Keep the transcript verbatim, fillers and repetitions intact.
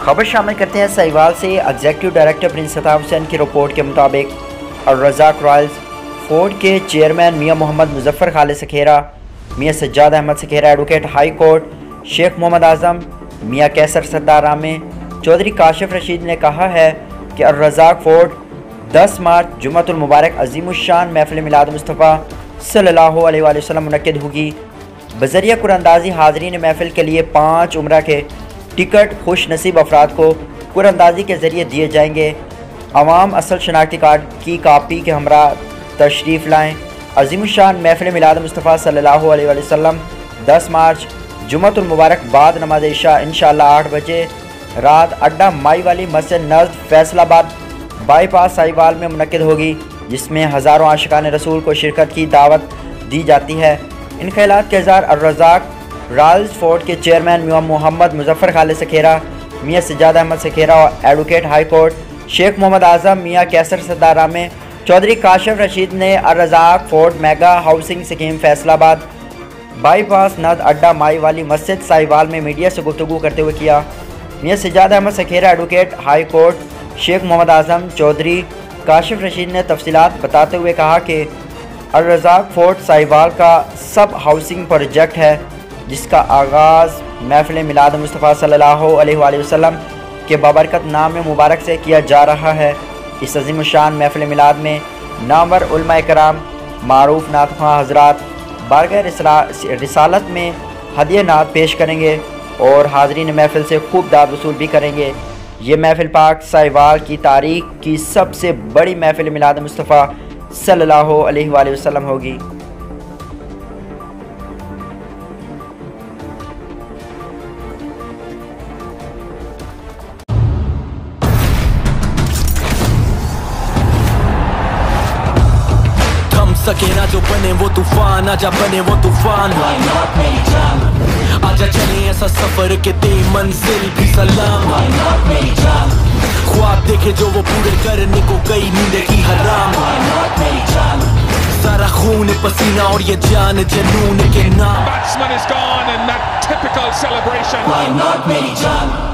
खबर शामिल करते हैं साहिवाल से। Executive director prince Satab Hussain की रिपोर्ट के मुताबिक अल-रज़ाक रॉयल्स फोर्ड के chairman Mian Mohammad Muzaffar Khalid Sakhera, Mian Sajjad Ahmed Sakhera, advocate high court Sheikh Mohammad Azam, Mian Kaiser Sardar आमे, चौधरी काशिफ रशीद ने कहा है कि अल-रज़ाक फोर्ड दस मार्च जुम्मतुल मुबारक अज़ीमुश्शान महफ़िल मिलाद मुस्तफ़ा सल्लल्लाहु अलैहि वसल्लम मुनक्किद होगी। बज़रिया कुरानंदाज़ी हाज़रीन महफ़िल के लिए पाँच उम्रा के टिकट खुश नसीब अफराद को कुरानंदाज़ी के ज़रिए दिए जाएंगे। अवाम असल शनाख्ती कार्ड की कापी के हमरा तशरीफ़ लाएँ। अज़ीमुश्शान महफ़िल मिलाद मुस्तफ़ा सल्लल्लाहु अलैहि वसल्लम दस मार्च जुम्मतुल मुबारक बाद नमाज इशा इंशाअल्लाह आठ बजे रात अड्डा माई वाली मस्जिद नज़द फैसलाबाद बाईपास साहिवाल में मुनक्किद होगी, जिसमें हज़ारों आशिकान रसूल को शिरकत की दावत दी जाती है। इन ख़यालात के इज़हार अल-रज़ाक रॉयल्स फोर्ड के चेयरमैन मियां मोहम्मद मुजफ्फर खालिद सखेरा, मियां सज्जाद अहमद सखेरा और advocate high court Sheikh Mohammad Azam, Mian Kaiser Sardar आमे, चौधरी काशिफ रशीद ने Al Razzaq Ford mega housing scheme Faisalabad bypass नद अड्डा माई वाली मस्जिद साहिवाल में मीडिया से गुफ्तगू करते हुए किया। Mian Sajjad Ahmed Sakhera, advocate high court Sheikh Mohammad Azam, Chaudhry Kashif Rashid ने तफसीलात बताते हुए कहा कि अल-रज़ाक फोर्ड साहिवाल का सब हाउसिंग प्रोजेक्ट है, जिसका आगाज़ महफ़िल मिलाद मुस्तफ़ा सल्लल्लाहु अलैहि वसल्लम के बाबरकत नाम मुबारक से किया जा रहा है। इस अज़ीमुश्शान महफ़िल मिलाद में नामवर उलमा इकराम, मारूफ नातख़्वां हज़रात बारगाह रिसालत में हदिया नात पेश करेंगे और हाज़रीन महफ़िल से खूब दाद वसूल भी करेंगे। ये महफ़िल पाक साहिवाल की तारीख़ की सबसे बड़ी महफ़िल मिलाद मुस्तफ़ा सल्लल्लाहु अलैहि वसल्लम होगी। सके ना जो बने वो तूफान, आजा बने वो तूफान, आजा चले ऐसा सफर के ते मंजिल भी सलाम। ख्वाब देखे जो वो पूरे करने को गई नींद की हराम। सारा खून पसीना और ये जान जनून के नाम।